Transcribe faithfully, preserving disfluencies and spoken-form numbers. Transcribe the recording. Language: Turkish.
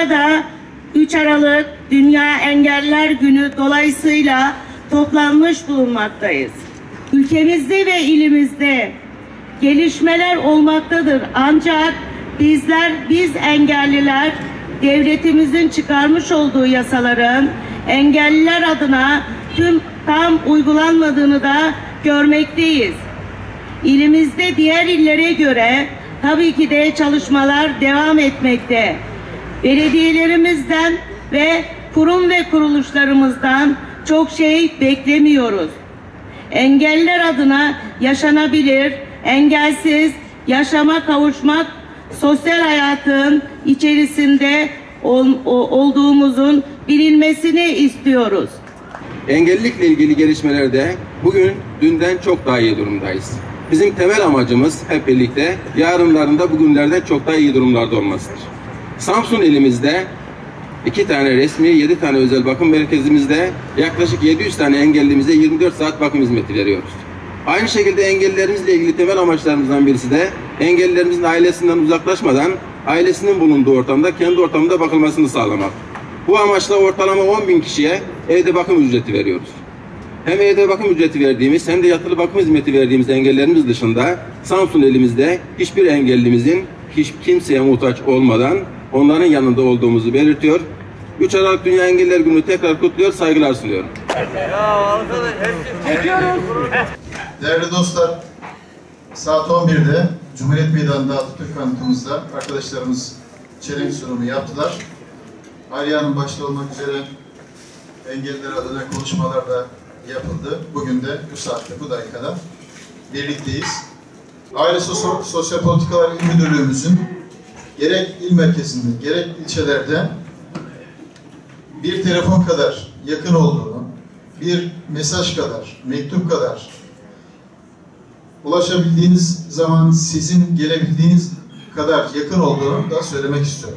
burada üç Aralık Dünya Engelliler Günü dolayısıyla toplanmış bulunmaktayız. Ülkemizde ve ilimizde gelişmeler olmaktadır. Ancak bizler, biz engelliler devletimizin çıkarmış olduğu yasaların engelliler adına tüm tam uygulanmadığını da görmekteyiz. İlimizde diğer illere göre tabii ki de çalışmalar devam etmekte. Belediyelerimizden ve kurum ve kuruluşlarımızdan çok şey beklemiyoruz. Engelliler adına yaşanabilir, engelsiz yaşama kavuşmak, sosyal hayatın içerisinde ol, olduğumuzun bilinmesini istiyoruz. Engellilikle ilgili gelişmelerde bugün dünden çok daha iyi durumdayız. Bizim temel amacımız hep birlikte yarınlarında bugünlerden çok daha iyi durumlarda olmasıdır. Samsun ilimizde iki tane resmi, yedi tane özel bakım merkezimizde yaklaşık yedi yüz tane engellimize yirmi dört saat bakım hizmeti veriyoruz. Aynı şekilde engellilerimizle ilgili temel amaçlarımızdan birisi de engellilerimizin ailesinden uzaklaşmadan ailesinin bulunduğu ortamda kendi ortamında bakılmasını sağlamak. Bu amaçla ortalama on bin kişiye evde bakım ücreti veriyoruz. Hem evde bakım ücreti verdiğimiz hem de yatılı bakım hizmeti verdiğimiz engellerimiz dışında Samsun ilimizde hiçbir engellimizin hiç kimseye muhtaç olmadan onların yanında olduğumuzu belirtiyor. üç Aralık Dünya Engelliler Günü tekrar kutluyor, saygılar sunuyorum. Değerli dostlar, saat on birde Cumhuriyet Meydanı'nda Atatürk Anıtımızda arkadaşlarımız çelenk sunumu yaptılar. Aliye Hanım başta olmak üzere engelliler adına konuşmalar da yapıldı. Bugün de bu saatte, bu dakikada birlikteyiz. Aile Sosyal, Sosyal Politikalar İl Müdürlüğümüzün gerek il merkezinde, gerek ilçelerde bir telefon kadar yakın olduğunu, bir mesaj kadar, mektup kadar ulaşabildiğiniz zaman sizin gelebildiğiniz kadar yakın olduğunu da söylemek istiyorum.